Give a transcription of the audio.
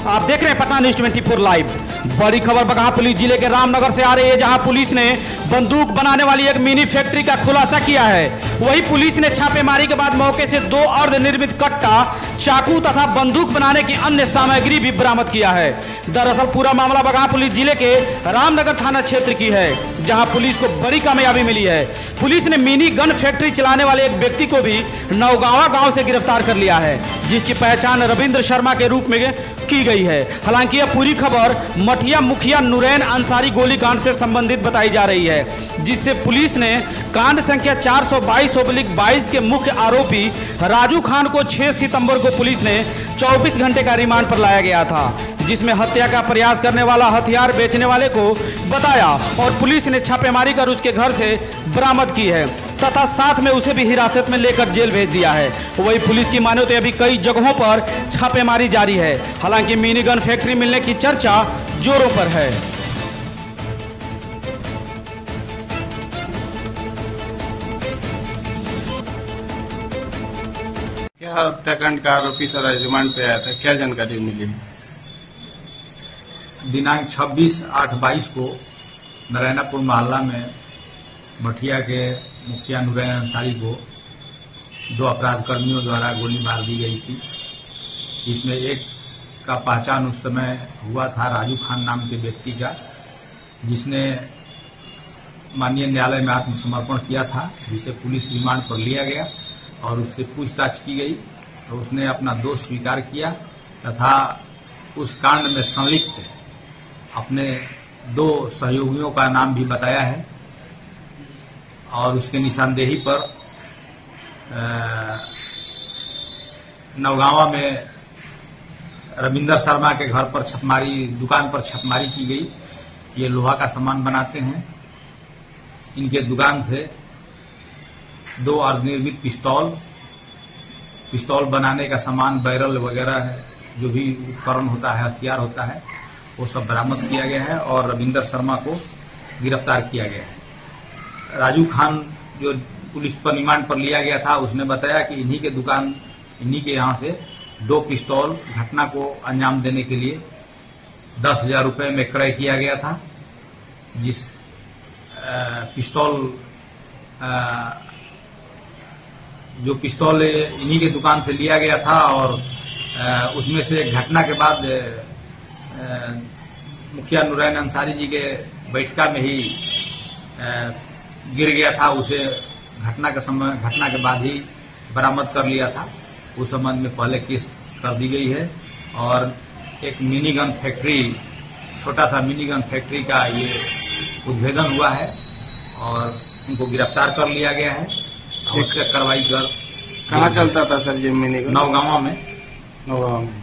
आप देख रहे हैं पटना न्यूज 24 लाइव। बड़ी खबर बगहा पुलिस जिले के रामनगर से आ रही है, जहां पुलिस ने बंदूक बनाने वाली एक मिनी फैक्ट्री का खुलासा किया है। वही पुलिस ने छापेमारी के बाद मौके से 2 अर्धनिर्मित कट्टा, चाकू तथा बंदूक बनाने की अन्य सामग्री भी बरामद किया है। दरअसल पूरा मामला बगहा पुलिस जिले के रामनगर थाना क्षेत्र की है, जहां पुलिस को बड़ी कामयाबी मिली है। पुलिस ने मिनी गन फैक्ट्री चलाने वाले एक व्यक्ति को भी नौगावा गांव से गिरफ्तार कर लिया है, जिसकी पहचान रविंद्र शर्मा के रूप में की गई है। हालांकि यह पूरी खबर मठिया मुखिया नूरैन अंसारी गोलीकांड से संबंधित बताई जा रही है, जिससे पुलिस ने कांड संख्या 422/22 के मुख्य आरोपी राजू खान को 6 सितंबर को पुलिस ने 24 घंटे का रिमांड पर लाया गया था, जिसमें हत्या का प्रयास करने वाला हथियार बेचने वाले को बताया और पुलिस ने छापेमारी कर उसके घर से बरामद की है तथा साथ में उसे भी हिरासत में लेकर जेल भेज दिया है। वही पुलिस की माने तो अभी कई जगहों पर छापेमारी जारी है। हालांकि मिनी गन फैक्ट्री मिलने की चर्चा जोरों पर है। क्या हत्याकांड का आरोपी सर रिमांड पे आया था, क्या जानकारी मिली? दिनांक 26/8/22 को नारायणापुर मोहल्ला में मठिया के मुखिया नूरैन अंसारी को 2 अपराध कर्मियों द्वारा गोली मार दी गई थी। इसमें एक का पहचान उस समय हुआ था राजू खान नाम के व्यक्ति का, जिसने माननीय न्यायालय में आत्मसमर्पण किया था, जिसे पुलिस रिमांड पर लिया गया और उससे पूछताछ की गई तो उसने अपना दोष स्वीकार किया तथा उस कांड में संलिप्त अपने 2 सहयोगियों का नाम भी बताया है और उसके निशानदेही पर नौगावा में रविंद्र शर्मा के घर पर दुकान पर छापेमारी की गई। ये लोहा का सामान बनाते हैं। इनके दुकान से 2 अर्धनिर्मित पिस्तौल बनाने का सामान, बैरल वगैरह है, जो भी उपकरण होता है, हथियार होता है, वो सब बरामद किया गया है और रविंद्र शर्मा को गिरफ्तार किया गया है। राजू खान जो पुलिस पर रिमांड पर लिया गया था, उसने बताया कि इन्हीं के यहाँ से 2 पिस्तौल घटना को अंजाम देने के लिए 10,000 रुपए में क्रय किया गया था। जिस पिस्तौल इन्हीं के दुकान से लिया गया था और उसमें से घटना के बाद मुखिया नूरैन अंसारी जी के बैठका में ही गिर गया था। उसे घटना के बाद ही बरामद कर लिया था। उस संबंध में पहले केस कर दी गई है और एक मिनी गन फैक्ट्री, छोटा सा मिनी गन फैक्ट्री का ये उद्भेदन हुआ है और उनको गिरफ्तार कर लिया गया है। आवश्यक कार्रवाई कर। कहाँ चलता था सर ये मिनी गन? नौगावा में।